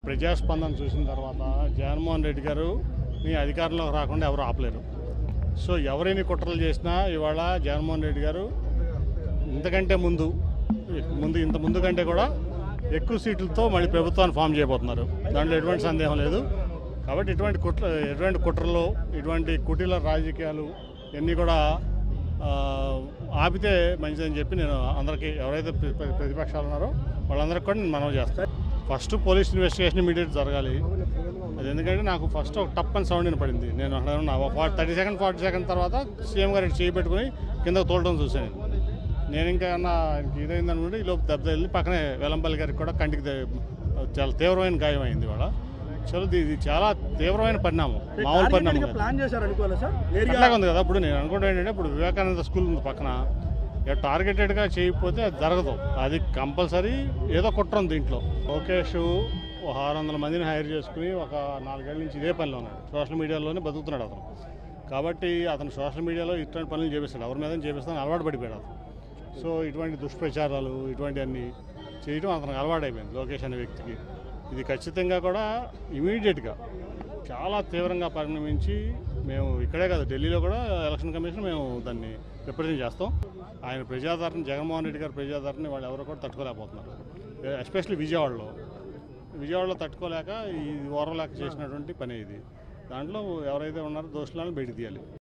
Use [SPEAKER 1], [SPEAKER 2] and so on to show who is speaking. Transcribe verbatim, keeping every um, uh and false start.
[SPEAKER 1] ప్రజాస్పందన చూసిన తర్వాత జగన్మోహన్ రెడ్డి గారు మీ అధికారంలోకి రాకుండా ఎవరు ఆపలేరు. సో ఎవరైనా కుట్రలు చేసినా ఇవాళ జగన్మోహన్ రెడ్డి గారు ఇంతకంటే ముందు ముందు ఇంత ముందు కంటే కూడా ఎక్కువ సీట్లతో మళ్ళీ ప్రభుత్వాన్ని ఫామ్ చేయబోతున్నారు. దాంట్లో ఎటువంటి సందేహం లేదు. కాబట్టి ఇటువంటి కుట్ర ఎటువంటి కుట్రలు ఇటువంటి కుటీల రాజకీయాలు ఇవన్నీ కూడా ఆపితే మంచిదని చెప్పి నేను అందరికీ ఎవరైతే ప్రతిపక్షాలు ఉన్నారో వాళ్ళందరికీ కూడా నేను మనవి చేస్తాను. ఫస్ట్ పోలీస్ ఇన్వెస్టిగేషన్ ఇమీడియట్ జరగాలి. అది ఎందుకంటే నాకు ఫస్ట్ ఒక టప్ అని సౌండ్ వినపడింది. నేను అక్కడ థర్టీ సెకండ్ ఫార్టీ సెకండ్ తర్వాత సీఎం గారికి చేయి పెట్టుకుని కిందకు తోలడం చూశాను. నేను ఇంకా ఏమన్నా ఇదైందనుకుంటే ఈ లోపు దెబ్బ వెళ్ళి పక్కనే వెల్లంపల్లి గారికి కూడా కంటికి చాలా తీవ్రమైన గాయమైంది. ఇవాళ చలో ఇది చాలా తీవ్రమైన పరిణామం, మామూలు పరిణామం అట్లాగే ఉంది కదా. ఇప్పుడు నేను అనుకుంటా ఏంటంటే ఇప్పుడు వివేకానంద స్కూల్ ఉంది పక్కన, టార్గెటెడ్గా చేయకపోతే అది జరగదు. అది కంపల్సరీ ఏదో కుట్ర ఉంది దీంట్లో. లోకేష్ ఒక ఆరు వందల మందిని హైర్ చేసుకుని ఒక నాలుగేళ్ల నుంచి ఇదే పనిలో ఉన్నాడు. సోషల్ మీడియాలోనే బతుకుతున్నాడు అతను. కాబట్టి అతను సోషల్ మీడియాలో ఇటువంటి పనులు చేపిస్తాడు, ఎవరి మీద చేపిస్తాను అలవాటు పడిపోయాడు అతను. సో ఇటువంటి దుష్ప్రచారాలు ఇటువంటివన్నీ చేయడం అతనికి అలవాటు అయిపోయింది లోకేష్ అనే వ్యక్తికి. ఇది ఖచ్చితంగా కూడా ఇమీడియట్గా చాలా తీవ్రంగా పరిణమించి మేము ఇక్కడే కాదు ఢిల్లీలో కూడా ఎలక్షన్ కమిషన్ మేము దాన్ని రిప్రజెంట్ చేస్తాం. ఆయన ప్రజాదరణ జగన్మోహన్ రెడ్డి గారి ప్రజాదరణ వాళ్ళు ఎవరు కూడా తట్టుకోలేకపోతున్నారు. ఎస్పెషల్లీ విజయవాడలో విజయవాడలో తట్టుకోలేక ఈ ఓర్వలేక చేసినటువంటి పని ఇది. దాంట్లో ఎవరైతే ఉన్నారో దోషులను బయటకు తీయాలి.